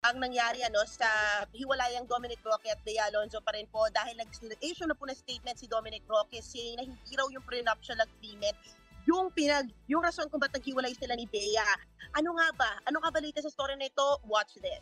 ang nangyari sa hiwalayang Dominic Roque at Bea Alonzo pa rin po dahil nag-issue na po na statement si Dominic Roque saying na hindi raw yung prenuptial agreement yung rason kung ba't naghiwalay sila ni Bea. Ano nga ba latest sa story na ito? Watch this.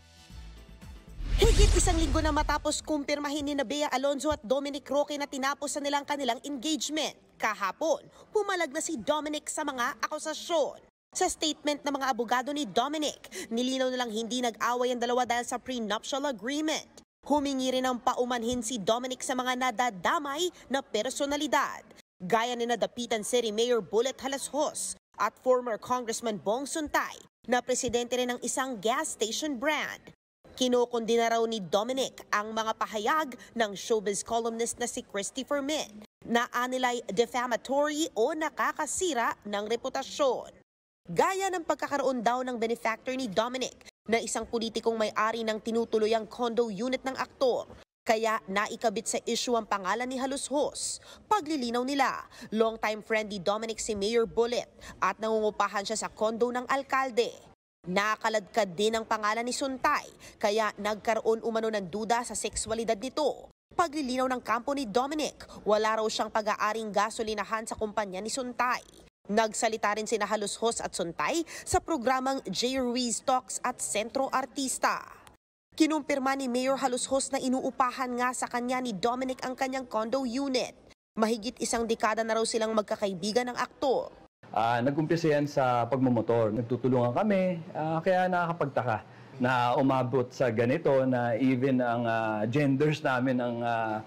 Higit isang linggo na matapos kumpirmahin ni Bea Alonzo at Dominic Roque na tinapos na nilang kanilang engagement. Kahapon, pumalag na si Dominic sa mga akusasyon. Sa statement ng mga abogado ni Dominic, nilinaw nilang hindi nag-away ang dalawa dahil sa prenuptial agreement. Humingi rin ng paumanhin si Dominic sa mga nadadamay na personalidad, gaya ni Dapitan City Mayor Bullet Halashos at former Congressman Bong Suntay na presidente rin ng isang gas station brand. Kinukundi na raw ni Dominic ang mga pahayag ng showbiz columnist na si Christopher Min na anilay defamatory o nakakasira ng reputasyon. Gaya ng pagkakaroon daw ng benefactor ni Dominic na isang politikong may-ari ng tinutuluyang condo unit ng aktor. Kaya naikabit sa issue ang pangalan ni Halashos. Paglilinaw nila, long-time friend ni Dominic si Mayor Bullet at nangungupahan siya sa condo ng alkalde. Nakaladkad din ang pangalan ni Suntay, kaya nagkaroon umano ng duda sa sexualidad nito. Paglilinaw ng kampo ni Dominic, wala raw siyang pag-aaring gasolinahan sa kumpanya ni Suntay. Nagsalita rin sina Halashos at Suntay sa programang J. Ruiz Talks at Sentro Artista. Kinumpirma ni Mayor Halashos na inuupahan nga sa kanya ni Dominic ang kanyang condo unit. Mahigit isang dekada na raw silang magkakaibigan ng aktor. Nag-umpisa yan sa pagmumotor. Nagtutulungan kami, kaya nakakapagtaka na umabot sa ganito na even ang genders namin ang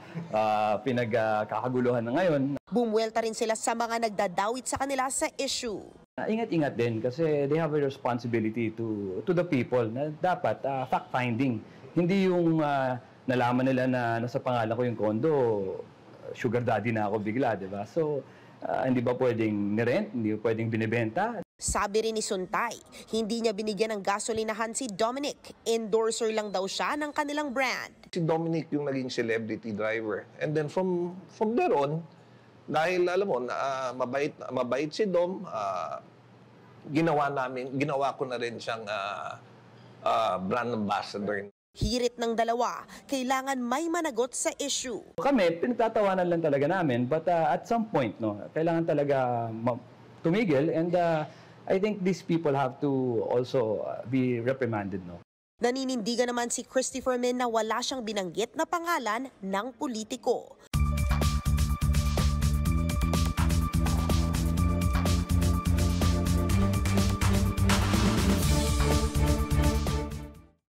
pinagkakaguluhan na ngayon. Bumuelta rin sila sa mga nagdadawit sa kanila sa issue. Ingat-ingat din kasi they have a responsibility to the people na dapat fact-finding. Hindi yung nalaman nila na nasa pangalan ko yung kondo, sugar daddy na ako bigla, di ba? So, hindi ba pwedeng nirent, hindi pwedeng binibenta. Sabi rin ni Suntay, hindi niya binigyan ng gasolinahan si Dominic. Endorser lang daw siya ng kanilang brand. Si Dominic yung naging celebrity driver. And then from there on, dahil alam mo, mabait si Dom, ginawa ko na rin siyang brand ambassador. Hirit ng dalawa, kailangan may managot sa issue. Kami, pinagtatawanan lang talaga namin, but at some point, kailangan talaga tumigil and I think these people have to also be reprimanded. Naninindigan naman si Christopher Min na wala siyang binanggit na pangalan ng politiko.